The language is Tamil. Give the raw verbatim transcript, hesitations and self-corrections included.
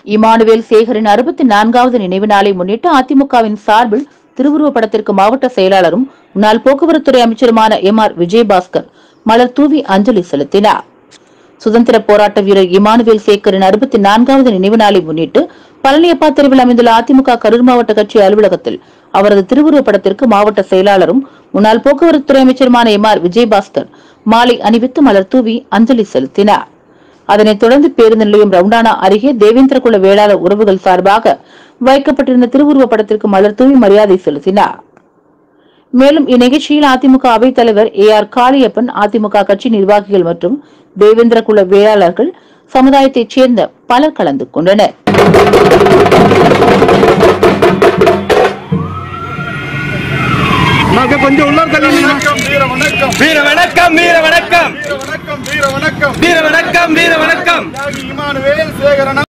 இமானுவேல் சேகரின் அறுபத்தி நான்காவது நினைவு நாளை முன்னிட்டு அதிமுகவின் சார்பில் திருவுருவப் படத்திற்கு மாவட்ட செயலாளரும் முன்னாள் போக்குவரத்துறை அமைச்சருமான எம் ஆர் விஜயபாஸ்கர் மலர் தூவி அஞ்சலி செலுத்தினார். சுதந்திர போராட்ட வீரர் இமானுவேல் சேகரின் அறுபத்தி நான்காவது நினைவு நாளை முன்னிட்டு பழனியப்பா தெருவில் அமைந்துள்ள அதிமுக கரூர் மாவட்ட கட்சி அலுவலகத்தில் அவரது திருவுருவப் படத்திற்கு மாவட்ட செயலாளரும் முன்னாள் போக்குவரத்துறை அமைச்சருமான எம் ஆர் விஜயபாஸ்கர் மாலை அணிவித்து மலர் தூவி அஞ்சலி செலுத்தினார். அதனைத் தொடர்ந்து பேருந்து நிலையம் ரவுண்டானா அருகே தேவேந்திரகுல வேளாளர் உறவுகள் சார்பாக வைக்கப்பட்டிருந்த திருவுருவப் படத்திற்கு மலர் தூவி மரியாதை செலுத்தினார். மேலும் இந்நிகழ்ச்சியில் அதிமுக அவைத் தலைவர் ஏ ஆர் காளியப்பன், அதிமுக கட்சி நிர்வாகிகள் மற்றும் தேவேந்திரகுல வேளாளர்கள் சமுதாயத்தைச் சேர்ந்த பலர் கலந்து கொண்டனர். கொஞ்சம் உள்ள வணக்கம் வீர வணக்கம் வீர வணக்கம் வீர வணக்கம் வீர வணக்கம் வீர வணக்கம் வீர வணக்கம் வீர வணக்கம் இமானுவேல் சேகரன்